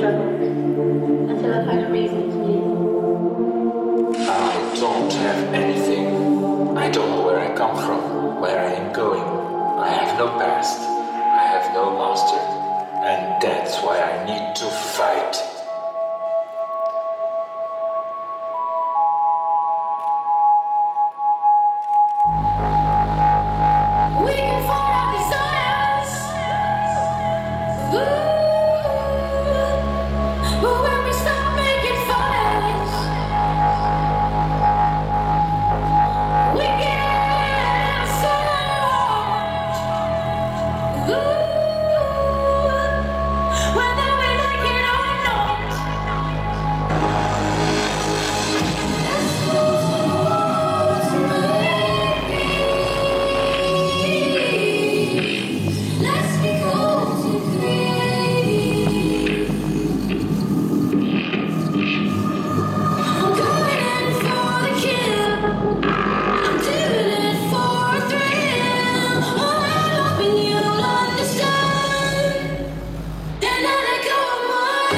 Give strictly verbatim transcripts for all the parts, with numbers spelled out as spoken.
struggle until I find a reason to leave. I don't have anything. I don't know where I come from, where I am going. I have no past. I have no master. And that's why I need to fight. We can find our desires. Ooh. But when we stop making fires, we get so Ooh. Whether we like it or not. Let's be close and creative. I'm going in for the kill. I'm doing it for a thrill. Oh, I'm hoping you'll understand. And I let go of my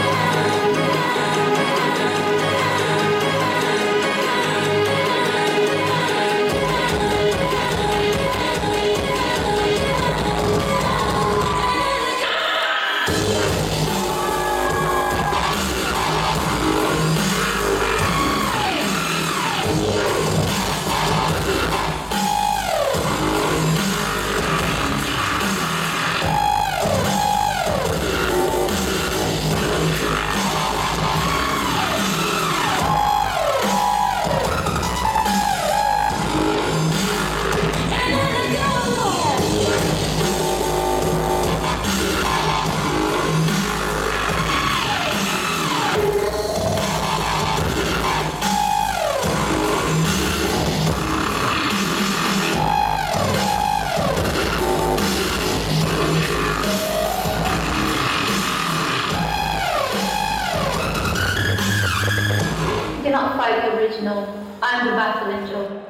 You cannot fight the original. I'm the battle angel.